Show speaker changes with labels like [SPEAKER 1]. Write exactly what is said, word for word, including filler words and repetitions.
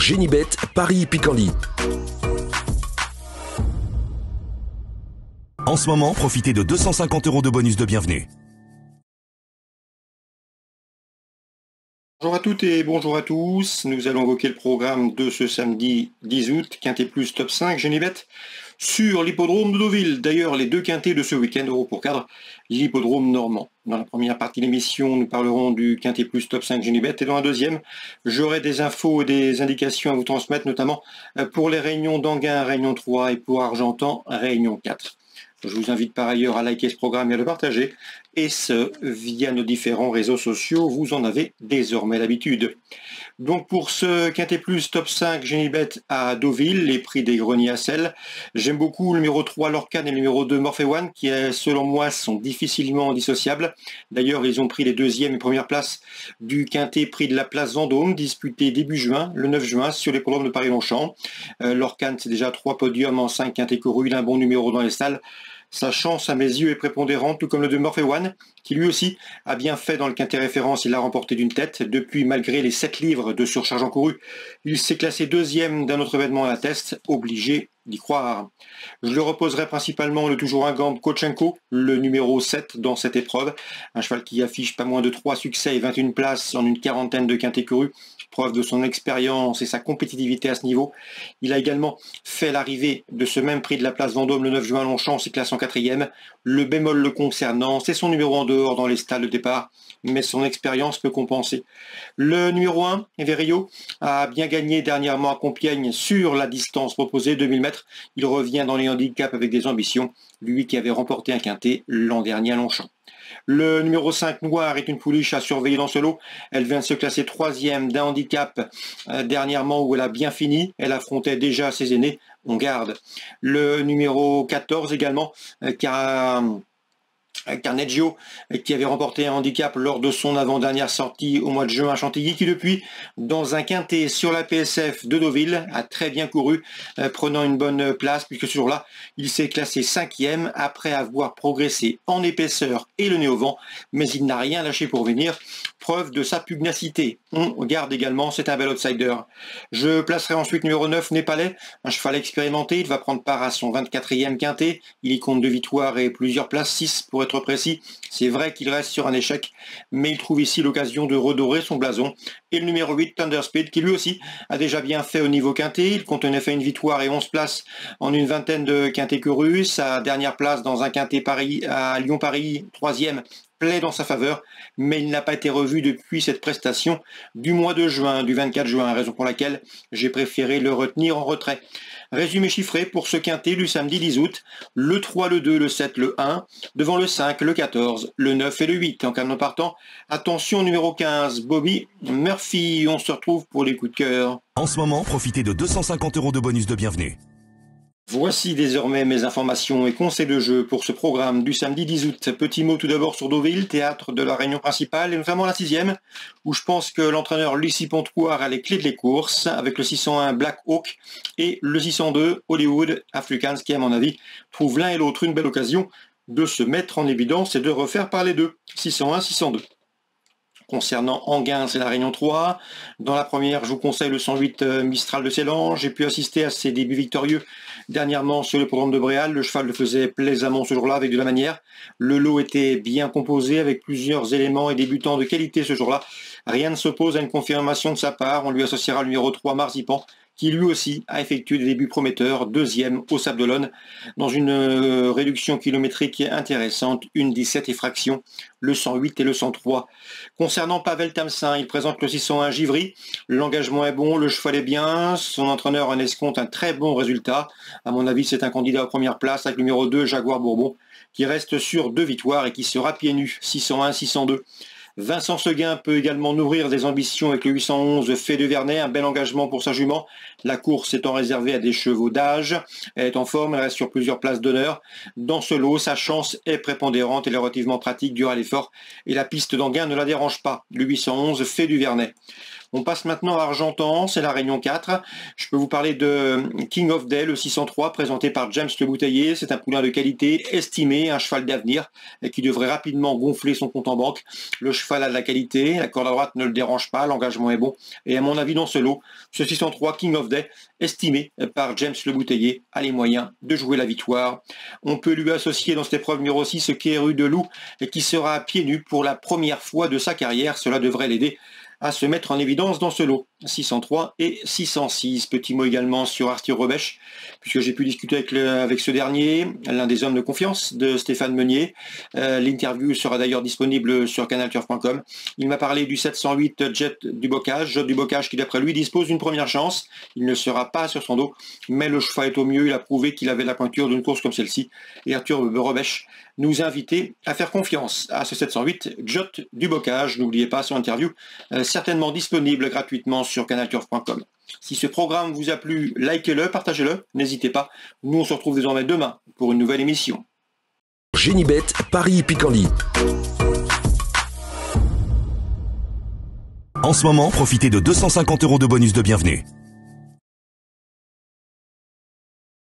[SPEAKER 1] Génibet, Paris-Picardy. En ce moment, profitez de deux cent cinquante euros de bonus de bienvenue.
[SPEAKER 2] Bonjour à toutes et bonjour à tous. Nous allons évoquer le programme de ce samedi dix août, Quintet Plus Top cinq Génibet, sur l'hippodrome de Deauville. D'ailleurs, les deux quintets de ce week-end auront pour cadre l'hippodrome normand. Dans la première partie de l'émission, nous parlerons du Quintet Plus Top cinq Génibet, et dans la deuxième, j'aurai des infos et des indications à vous transmettre, notamment pour les réunions d'Anguin, Réunion trois, et pour Argentan, Réunion quatre. Je vous invite par ailleurs à liker ce programme et à le partager, et ce, via nos différents réseaux sociaux, vous en avez désormais l'habitude. Donc pour ce Quintet Plus Top cinq Génibet à Deauville, les prix des greniers à sel, j'aime beaucoup le numéro trois Lorcan et le numéro deux Morphe One, qui selon moi sont difficilement dissociables. D'ailleurs, ils ont pris les deuxième et première places du Quintet Prix de la Place Vendôme, disputé début juin, le neuf juin, sur les l'hippodrome de Paris-Longchamp. Euh, Lorcan, c'est déjà trois podiums en cinq quintets courus, il a un bon numéro dans les stalles. Sa chance à mes yeux est prépondérante, tout comme le de Morphe One, qui lui aussi a bien fait dans le quintet référence. Il l'a remporté d'une tête. Depuis, malgré les sept livres de surcharge encourue, il s'est classé deuxième d'un autre événement à la test, obligé d'y croire. Je le reposerai principalement le toujours ingant Kochenko, le numéro sept dans cette épreuve. Un cheval qui affiche pas moins de trois succès et vingt et une places en une quarantaine de quintets courus. Preuve de son expérience et sa compétitivité à ce niveau. Il a également fait l'arrivée de ce même prix de la Place Vendôme le neuf juin à Longchamp, s'est classé en quatrième. Le bémol le concernant, c'est son numéro en dehors dans les stalles de départ, mais son expérience peut compenser. Le numéro un, Everio, a bien gagné dernièrement à Compiègne sur la distance proposée, deux mille mètres. Il revient dans les handicaps avec des ambitions, lui qui avait remporté un quintet l'an dernier à Longchamp. Le numéro cinq Noir est une pouliche à surveiller dans ce lot. Elle vient de se classer troisième d'un handicap euh, dernièrement où elle a bien fini. Elle affrontait déjà ses aînés. On garde. Le numéro quatorze également, euh, car... Carneggio, qui avait remporté un handicap lors de son avant-dernière sortie au mois de juin à Chantilly, qui depuis, dans un quintet sur la P S F de Deauville, a très bien couru, euh, prenant une bonne place, puisque ce jour-là, il s'est classé cinquième après avoir progressé en épaisseur et le nez au vent, mais il n'a rien lâché pour venir, preuve de sa pugnacité. On garde également, c'est un bel outsider. Je placerai ensuite numéro neuf, Népalais, un cheval expérimenté, il va prendre part à son vingt-quatrième quintet, il y compte deux victoires et plusieurs places, six pour être précis. C'est vrai qu'il reste sur un échec, mais il trouve ici l'occasion de redorer son blason. Et le numéro huit, Thunderspeed, qui lui aussi a déjà bien fait au niveau quintet. Il compte en effet une victoire et onze places en une vingtaine de quintets courus. Sa dernière place dans un quintet Paris à Lyon-Paris, troisième, plaît dans sa faveur, mais il n'a pas été revu depuis cette prestation du mois de juin, du vingt-quatre juin, raison pour laquelle j'ai préféré le retenir en retrait. Résumé chiffré pour ce quintet du samedi dix août, le trois, le deux, le sept, le un, devant le cinq, le quatorze, le neuf et le huit. En canon partant, attention numéro quinze, Bobby Murphy. On se retrouve pour les coups de cœur.
[SPEAKER 1] En ce moment, profitez de deux cent cinquante euros de bonus de bienvenue.
[SPEAKER 2] Voici désormais mes informations et conseils de jeu pour ce programme du samedi dix août. Petit mot tout d'abord sur Deauville, théâtre de la réunion principale, et notamment la sixième, où je pense que l'entraîneur Lucie Pontoir a les clés de les courses, avec le six cent un Black Hawk et le six cent deux Hollywood Africans, qui à mon avis trouvent l'un et l'autre une belle occasion de se mettre en évidence et de refaire parler d'eux. six cent un, six cent deux. Concernant Anguin, c'est la Réunion trois. Dans la première, je vous conseille le cent huit Mistral de Ceylan. J'ai pu assister à ses débuts victorieux dernièrement sur le programme de Bréal. Le cheval le faisait plaisamment ce jour-là avec de la manière. Le lot était bien composé avec plusieurs éléments et débutants de qualité ce jour-là. Rien ne s'oppose à une confirmation de sa part. On lui associera le numéro trois Marzipan, qui lui aussi a effectué des débuts prometteurs, deuxième au Sable d'Olonne, dans une euh, réduction kilométrique intéressante, une dix-sept et fraction, le cent huit et le cent trois. Concernant Pavel Tamsin, il présente le six cent un Givry, l'engagement est bon, le cheval est bien, son entraîneur en escompte un très bon résultat. À mon avis, c'est un candidat aux premières places avec le numéro deux, Jaguar Bourbon, qui reste sur deux victoires et qui sera pieds nus, six cent un, six cent deux. Vincent Seguin peut également nourrir des ambitions avec le huit cent onze Fait de Vernet, un bel engagement pour sa jument. La course étant réservée à des chevaux d'âge, elle est en forme, elle reste sur plusieurs places d'honneur. Dans ce lot, sa chance est prépondérante, elle est relativement pratique durant l'effort et la piste d'Anguin ne la dérange pas. Le huit cent onze Fait du Vernet. On passe maintenant à Argentan, c'est la Réunion quatre. Je peux vous parler de King of Day, le six cent trois, présenté par James Le Bouteiller. C'est un poulain de qualité, estimé, un cheval d'avenir, et qui devrait rapidement gonfler son compte en banque. Le cheval a de la qualité, la corde à droite ne le dérange pas, l'engagement est bon. Et à mon avis, dans ce lot, ce six cent trois King of Day, estimé par James Le Bouteiller, a les moyens de jouer la victoire. On peut lui associer dans cette épreuve numéro six ce Kéru de Loup, et qui sera à pieds nus pour la première fois de sa carrière. Cela devrait l'aider à se mettre en évidence dans ce lot. six cent trois et six cent six. Petit mot également sur Arthur Rebèche, puisque j'ai pu discuter avec, le, avec ce dernier, l'un des hommes de confiance de Stéphane Meunier. Euh, L'interview sera d'ailleurs disponible sur canal turf point com. Il m'a parlé du sept cent huit Jet du Bocage, Jet du Bocage qui d'après lui dispose d'une première chance. Il ne sera pas sur son dos, mais le cheval est au mieux. Il a prouvé qu'il avait la pointure d'une course comme celle-ci. Et Arthur Rebèche nous a invités à faire confiance à ce sept cent huit Jet du Bocage. N'oubliez pas son interview, euh, certainement disponible gratuitement sur canal turf point com. Si ce programme vous a plu, likez-le, partagez-le, n'hésitez pas. Nous, on se retrouve désormais demain pour une nouvelle émission.
[SPEAKER 1] Génibet, Paris Picanly. En ce moment, profitez de deux cent cinquante euros de bonus de bienvenue.